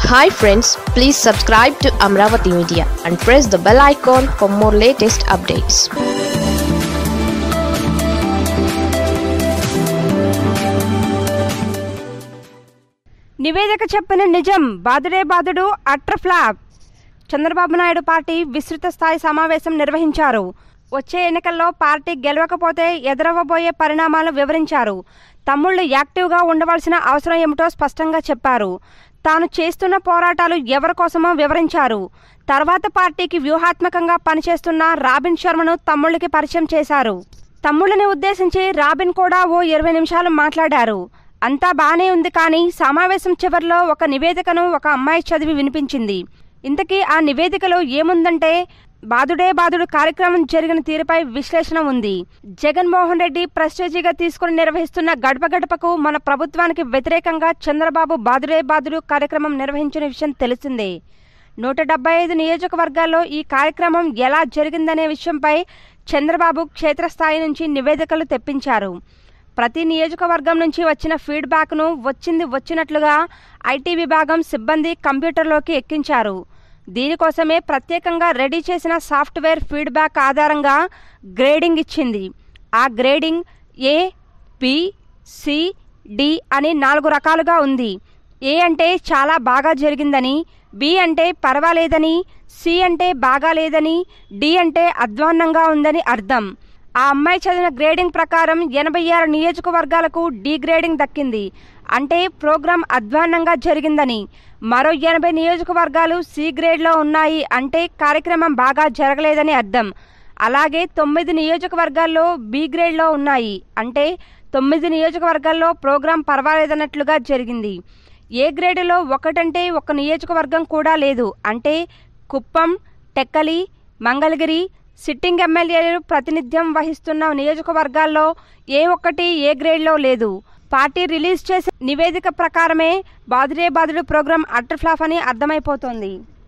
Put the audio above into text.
Hi friends, please subscribe to Amaravathi Media and press the bell icon for more latest updates. నివేదిక చెప్పిన నిజం బాదుడే బాదుడు utter flop. Chandrababu Naidu party విస్తృత స్థాయి సమావేశం నిర్వహించారు. వచ్చే ఎన్నికల్లో పార్టీ గెలవకపోతే ఎదురవ్వబోయే పరిణామాలను వివరించారు. తమ్ముళ్లు యాక్టివ్గా ఉండవలసిన అవసరం ఏమిటో స్పష్టంగా చెప్పారు. తాను చేస్తున్న పోరాటాలు ఎవరి కోసమో వివరించారు. తర్వాత పార్టీకి వ్యూహాత్మకంగా పనిచేస్తున్న రాబిన్ శర్మను తమ్ముళ్ళకి పరిచయం చేశారు. తమ్ముళ్ళని ఉద్దేశించి రాబిన్ కూడా ఓ 20 నిమిషాలు మాట్లాడారు. అంతా బానే ఉంది, కానీ సమావేశం చివరిలో ఒక నివేదికను ఒక అమ్మాయి చదివి వినిపించింది. ఇంతకీ ఆ నివేదికలో ఏముందంటే, బాదుడే బాదుడు కార్యక్రమం జరిగిన తీరుపై విశ్లేషణ ఉంది. జగన్మోహన్ రెడ్డి ప్రెస్టేజీగా తీసుకుని నిర్వహిస్తున్న గడప గడపకు మన ప్రభుత్వానికి వ్యతిరేకంగా చంద్రబాబు బాదుడే బాదుడు కార్యక్రమం నిర్వహించిన విషయం తెలిసిందే. 175 నియోజకవర్గాల్లో ఈ కార్యక్రమం ఎలా జరిగిందనే విషయంపై చంద్రబాబు క్షేత్రస్థాయి నుంచి నివేదికలు తెప్పించారు. ప్రతి నియోజకవర్గం నుంచి వచ్చిన ఫీడ్బ్యాక్ను వచ్చినట్లుగా ఐటీ విభాగం సిబ్బంది కంప్యూటర్లోకి ఎక్కించారు. దీనికోసమే ప్రత్యేకంగా రెడీ చేసిన సాఫ్ట్వేర్ ఫీడ్బ్యాక్ ఆధారంగా గ్రేడింగ్ ఇచ్చింది. ఆ grading A, B, C, D అని 4 రకాలుగా ఉంది. ఏ అంటే చాలా బాగా జరిగిందని, బి అంటే పర్వాలేదని, సి అంటే బాగా లేదని, డి అంటే అధ్వాన్నంగా ఉందని అర్థం. ఆ అమ్మాయి చదివిన గ్రేడింగ్ ప్రకారం 86 నియోజకవర్గాలకు డి గ్రేడింగ్ దక్కింది. అంటే ప్రోగ్రాం అధ్వాన్నంగా జరిగిందని. మరో 80 నియోజకవర్గాలు సి గ్రేడ్లో ఉన్నాయి, అంటే కార్యక్రమం బాగా జరగలేదని అర్థం. అలాగే 9 నియోజకవర్గాల్లో బి గ్రేడ్లో ఉన్నాయి, అంటే 9 నియోజకవర్గాల్లో ప్రోగ్రాం పర్వాలేదన్నట్లుగా జరిగింది. ఏ గ్రేడులో 1 అంటే 1 నియోజకవర్గం కూడా లేదు, అంటే కుప్పం, టెక్కలి, మంగళగిరి సిట్టింగ్ ఎమ్మెల్యేలు ప్రాతినిధ్యం వహిస్తున్న నియోజకవర్గాల్లో ఏ ఒక్కటి ఏ గ్రేడ్లో లేదు. పార్టీ రిలీజ్ చేసే నివేదిక ప్రకారమే బాదుడే బాదుడు ప్రోగ్రాం అట్టర్ ఫ్లాప్ అని అర్థమైపోతోంది.